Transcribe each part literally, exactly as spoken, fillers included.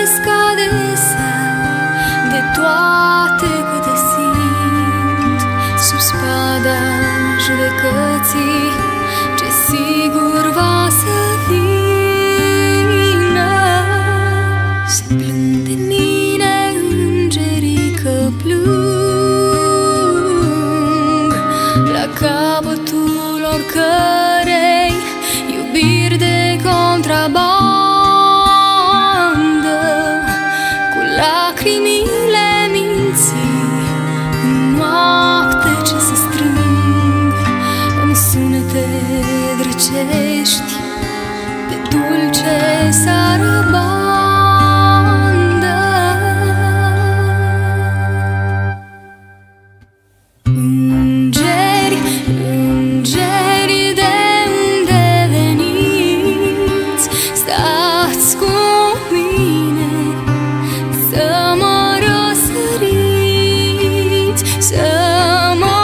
gândesc adesea de toate câte simt sub spada judecății ce sigur va să vină. Se plâng de mine îngerii că plâng la capătul oricărei iubiri de contrabandă, cu lacrimile minții în noapte ce se strâng în sunete grecești de dulce sarabandă. Îngeri, îngeri de unde veniți, stați cu mine să mă răsăriți, să mă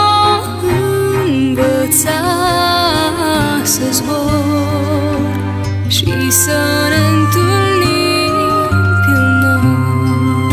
învățați să zbor și să ne întâlnim pe un nor.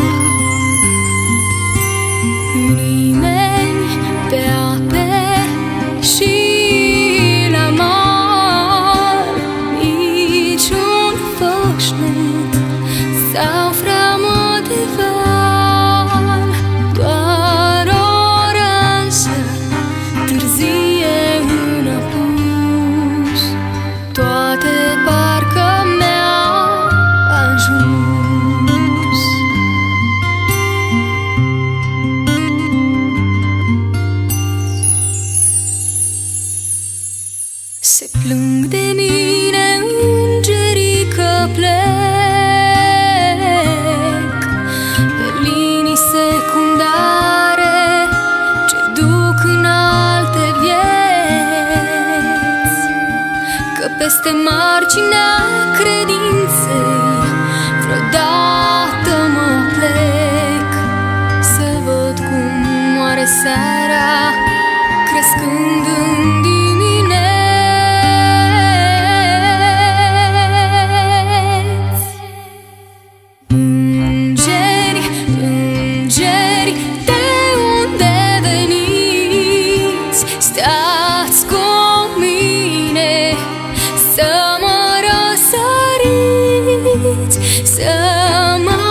În nimeni, pe ape și la mar, niciun foșnet sau freamă de val, doar o rază târzie în apus, toate parcă mi-au ajuns. Se plâng de mine îngerii că plec pe linii secundare ce duc în alte vieți, că peste marginea credinței vreodată mă plec să văd cum moare seara crescând în dimineți. Îngeri, îngeri de unde veniți, stați cu mine să mă răsăriți, să mă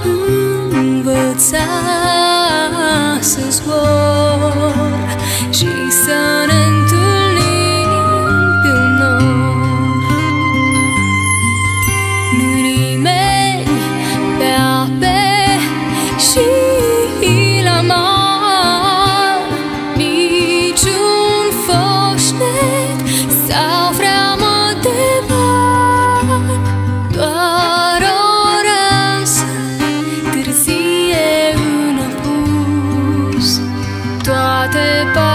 învățați să zbor și să ne întâlnim pe un nor. Nu nimeni pe ape și la mar, niciun foșnet sau freamă de val, doar o rază târzie în apus, toate